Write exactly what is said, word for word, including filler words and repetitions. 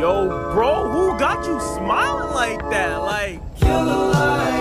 Yo, bro, who got you smiling like that? Like, You're the light.